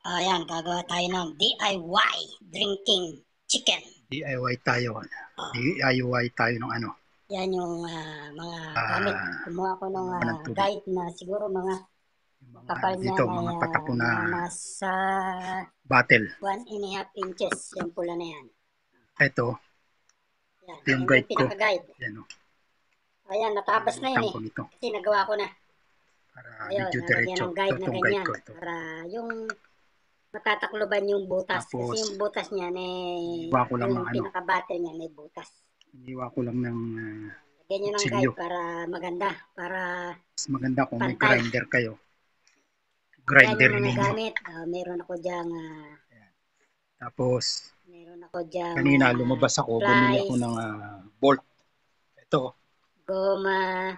Ayan, gagawa tayo ng DIY drinking chicken. DIY tayo. Oh, DIY tayo ng ano. yan yung mga gamit. Kumuha ko ng Kumuha ko ng tubig. guide na siguro mga Yung mga kapal dito, niyan ay mga patak ko na mga nasa bottle. 1.5 inches. Yung pula na yan. Ito, Yan, ito yung yan guide yung ko. pinaka-guide. Yan o. Ayan, natabas na yun Nalimutan eh. ko nito. Kasi nagawa ko na. Para Ayun, medyo nalagyan diretso. ng guide Ito na itong guide ganyan. ko. Ito. Para yung matatakloban yung butas. Kasi Tapos, yung butas niyan iniwa ko lang yung ng ano. pinaka-battle niyan may butas. Iniwa ko lang ng Lagyan nyo ng kutsilyo. guide para maganda. Para Mas maganda kung may pantay. grinder kayo. Yan Grinder yung mga ninyo. gamit. Meron ako dyang Tapos, mga kanina lumabas ako. Bumili ako plies, ng bolt. Ito. goma,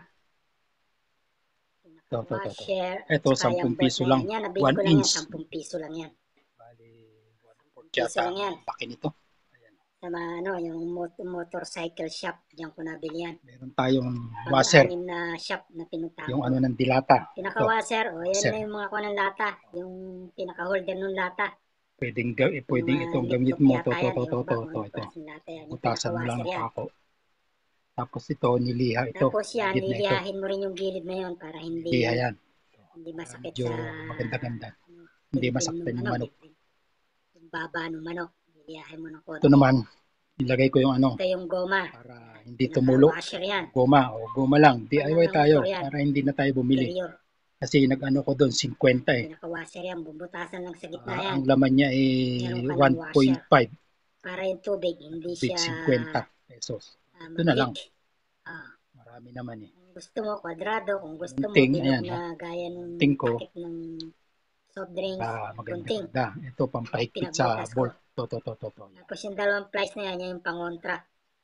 Ito. washer, at Ito, saka 10 yung bolt piso na lang. yan. Yan, nabili 1 ko lang yan. inch. 10 piso lang yan. Bali, 1/4 piso yata lang yan. ang laki nito. Ayan. Sa yung motorcycle shop. Diyan ko nabili yan. Meron tayong washer. Pang-anim na shop na pinuntahan Yung ko. ano ng dilata. Pinaka-washer. O, yan Washer. na yung mga kuha ng lata. Yung pinaka-holder ng lata. Pwedeng Yung itong gamit niptok mo. yata yan. Yung ba, Ito. klaseng lata yan. Yung Butasan mo lang pinaka-washer ng yan. pako. Tapos ito, niliha ito. Tapos yan, Gilid na ito. lilihahin mo rin yung gilid na yun para Niliha yan. hindi masakit Medyo sa maganda-ganda. Hindi masaktan yung manok. Yung baba ng manok. Lilihahin mo ng konti. Ito naman, ilagay ko yung ano. Ito yung goma. Para hindi tumulo. Washer yan. Goma lang. DIY tayo. Para hindi na tayo bumili. Interior. Kasi nag-ano ko doon, 50 eh. Pinaka-washer yan. Bubutasan lang sa gitna yan. Ang laman niya ay 1.5. Para yung tubig, hindi siya 50 pesos. Ito na lang. Marami naman eh. Kung gusto mo, kwadrado. Kung gusto mo, Gunting, bilog ayan, na gaya ng takip ng soft drinks. Maganda. Ito, pampahigpit sa bolt. Ito. Tapos yung dalawang plies na yan, yung pangontra.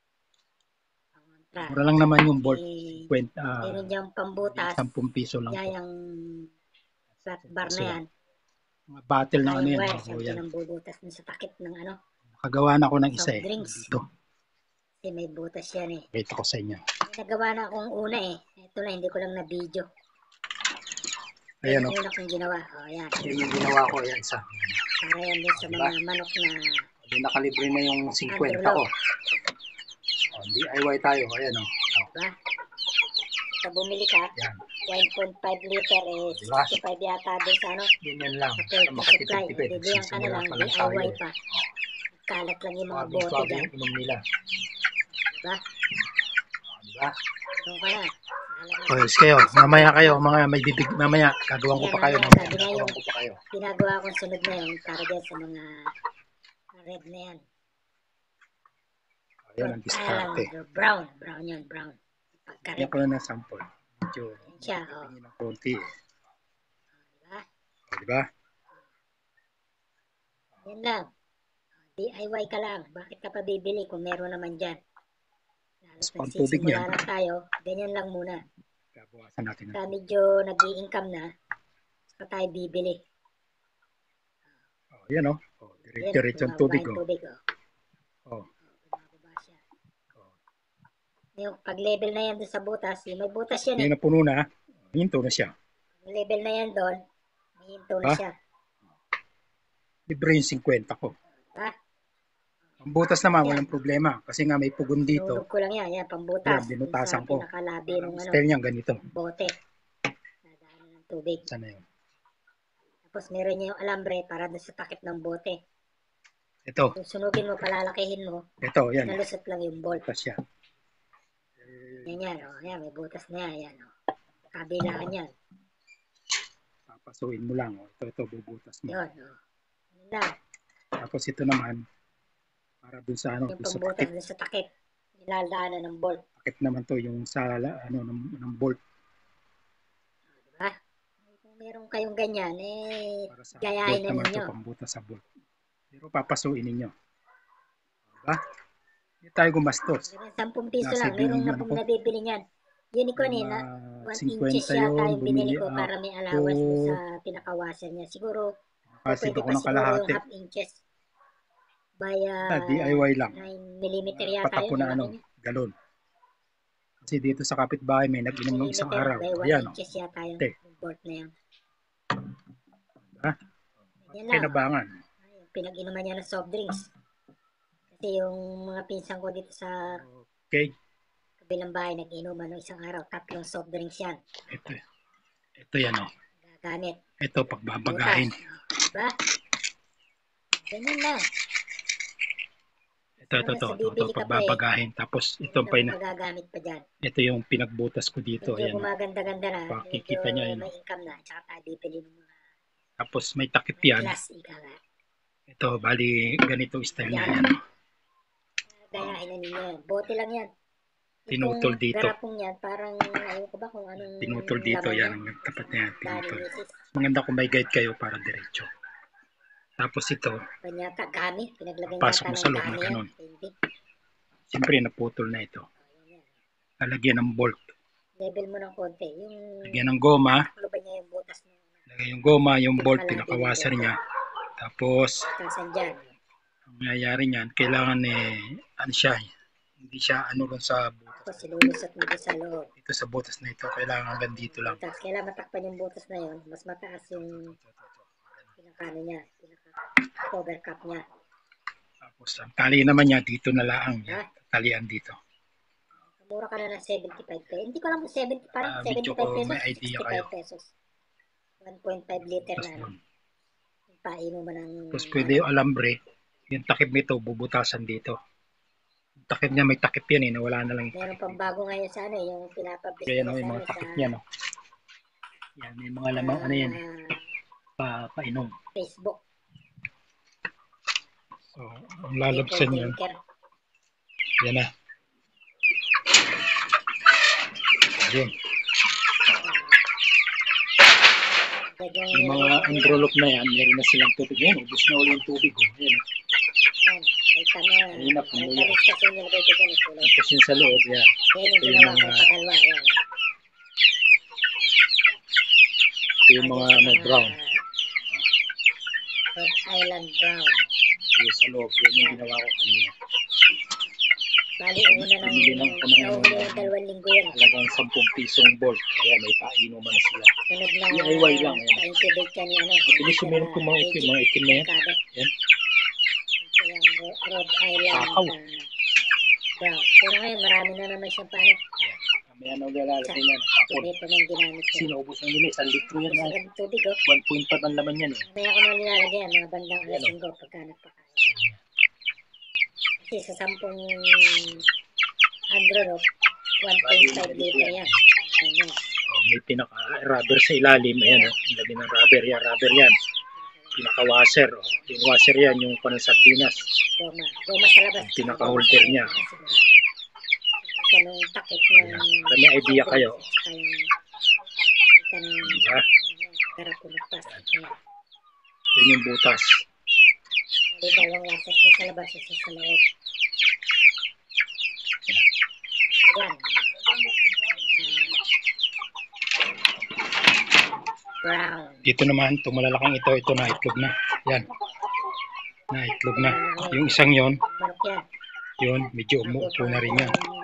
Mura lang naman yung bolt. 50, meron diyang pambutas. 10 piso lang. Yan yung flat bar na yan. Mga battle ng ano yan. Yan ang bubutas sa takip ng ano. Nakagawa na ako ng isa eh. Dito. Kasi may butas yan eh. Ito ko sa inyo. May nagawa na akong una eh. Ito na, hindi ko lang na video. Ayan o. Yung una kong ginawa. O, yan. Yan yung ginawa ko. Ayan isa. Para yan din sa mga manok na nakalibre na yung 50 ko. DIY tayo. Ayan o. Diba? Sa bumili ka, 1.5 liter eh, 65 yata din sa ano. Ganyan lang. Sa makatipid-tipid. Bibiyan ka na lang, DIY pa. Kalat lang yung mga bote dyan. Inom nila. Diba? Diba? Doon ka na. Yes kayo. Mamaya kayo. Mga may bibig. Mamaya. Gagawan ko pa kayo. Ginagawa kong sunod na yun para dyan sa mga red na yan. Ayan ang diskarte. Brown yun, brown. Yan ko na sample. Medyo tingin ng konti eh. Diba? Yan lang. DIY ka lang. Bakit ka pa bibili kung meron naman dyan? Nagsisimula lang tayo. Ganyan lang muna. Kabukasan natin. Kaya medyo nag-i-income na, saka tayo bibili. Yan o. Diretso ang tubig o. Yung pag-level na yan doon sa butas, may butas yan eh. Yung napuno na, hinto na siya. Level na yan doon, may hinto na siya. Libre yung 50 ko. Ang butas naman, walang problema. Kasi nga may pugon dito. Sinulog ko lang yan, pambutas. Yan, binutasan ko. Pinakalabi ng style niya ganito. Bote. Nadaanan ng tubig. Sana yun. Tapos meron niya yung alambre para doon sa takip ng bote. Ito. Kung sunugin mo, palalakihin mo. Ito, yan. Nalusot lang yung bolt. Butas siya. Yan, yan, may butas na yan. Kabilaan yan. Papasuin mo lang. Ito, bubutas mo. Yun, lang. Tapos ito naman, para dun sa ano, yung pambutas dun sa takip. Nilalaanan ng bolt. Takip naman to yung sa ano ng bolt. Diba? Kung meron kayong ganyan, gayahin na ninyo. Ito pambutas sa bolt. Pero papasuin ninyo. Diba? Hindi tayo gumastos. 10 piso lang. Meron na pong nabibili niyan. Yun ko nila. 1 inches yata yung binili ko para may allowance sa pinaka-washer niya. Siguro, pwede pa siguro yung half inches. By DIY lang. 9mm yata patak ko na ano, galon. Kasi dito sa kapitbahay may nag-inom ng isang araw. By 1 inches yata yung bolt na yan. Yan lang. Kinabangan. Pinag-inuman niya ng soft drinks. Kasi yung mga pinsan ko dito sa kabilang bahay, nag-inuman ng isang araw. 3 soft drinks yan. Ito yan o. Gagamit. Ito pagbabagahin. Diba? Ganyan lang. Ito pagbabagahin. Tapos ito pa yun. Magagamit pa dyan. Ito yung pinagbutas ko dito. Medyo gumaganda-ganda na. Pakikita niya yun. May income na. Tsaka tayo bibili ng mga tapos may takip yan. Ito, bali ganito style niya yan. Gayahin na ninyo. Bote lang yan. Tinutol dito. Garapong yan, parang ayaw ko ba kung anong tinutol dito yan. Ang tapat niya yan. Tinutol. Maganda kung may guide kayo para diretso. Tapos ito. Panyata, gami. Pasok mo sa loob na ganun. Siyempre, naputol na ito. Lalagyan ng bolt. Level mo ng konti. Lagyan ng goma. Yung butas na. Lagyan yung goma, yung bolt, pinakawasan niya. Tapos, ang nangyayari niyan, kailangan ano siya, hindi siya ano ron sa butas. Tapos sinulusot mo sa loob. Dito sa butas na ito, kailangan hanggang dito lang. Kailangan matakpan yung butas na yun, mas mataas yung pinakano niya, cover cap niya. Tapos, ang tali naman niya, dito na lang. Talian dito. Mura ka na ng 75 pesos. Hindi ko alam kung 70, parang 75 pesos, may idea 65 kayo. Pesos. 1.5 liter na ano. Paino mo ng... Tapos pwede yung alambre, yung takip nito, bubutasan dito. Yung takip niya, may takip yan nawala na lang. Meron pang bago ngayon sa yung pinapabis. Kaya yung mga takip niya, no? Yan, may mga lamang yan painom. Facebook. So, ang lalabsan yan. Yan na. Yun. Yung mga envelope na yan, meron na silang tubig. Yan, ubus na ulit yung tubig. Yan. Mainap na mo yan. Tapos yun sa loob, yan. Ito yung mga brown. Rhode Island brown. Yung sa loob, yun yung ginawa ko kanina. Bali, una ng 2 linggo yan. Talagang 10 pisong bolt. Kaya may painuman na sila. Sunod na DIY lang. pa-incubate ka niya. Pinisumin ko mga itim na yan. Yan. Ito yung Rhode Island brown. Pero ngayon, marami na naman siyang paano. May ano galalagay yan. Kapon. Ito na yung ginamit ko. Sinaubos na nila. 1 litro yan. Masagang tubig, 1.5 ang laman yan. May ako na nilalagay yan. Mga bandang alas 5 pagka nagpakain. Kasi sa 10 andro, 1.5 liter yan. May pinaka-rubber sa ilalim. Ayan, ilagay ng rubber yan. Rubber yan. Pinaka-washer. Yung washer yan, yung panasardinas. Goma sa labas. Pinaka-holder niya. Kanong takip ng... Para may idea kayo. Diba? Karapon ng plastic niya. Yun yung butas. May dalawang washer siya sa labas, isa sa loob. Yan. Brown. Dito naman, itong malalakang ito na itlog na. Yan. Na itlog na. Yung isang yon, yun, medyo umuupo na rin yan.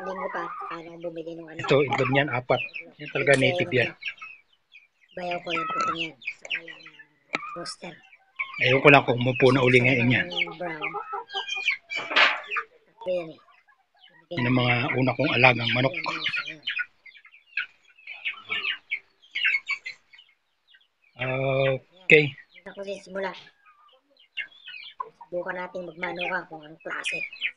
Ito, itlog niyan, 4. Yan talaga native yan. Bayaw ko yung puto niyan. Roaster. Ayaw ko lang kung umupo na uli ngayon yan. Yan ang mga una kong alagang manok. Okay. Ako din simula. Subukan natin magmano ka kung anong klase.